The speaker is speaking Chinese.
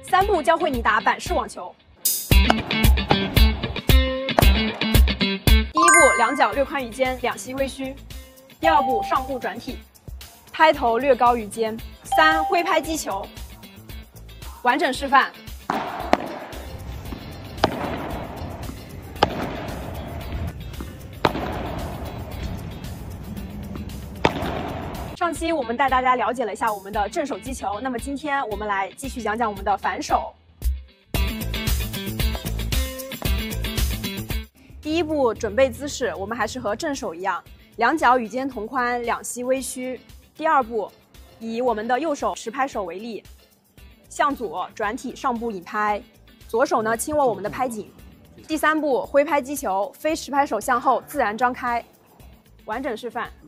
3步教会你打板式网球。第1步，两脚略宽于肩，两膝微虚。第2步，上步转体，拍头略高于肩。3，挥拍击球。完整示范。上期我们带大家了解了一下我们的正手击球，那么今天我们来继续讲讲我们的反手。第1步准备姿势，我们还是和正手一样，两脚与肩同宽，两膝微虚。第2步，以我们的右手持拍手为例，向左转体上步引拍，左手呢轻握我们的拍颈。第3步挥拍击球，非持拍手向后自然张开。完整示范。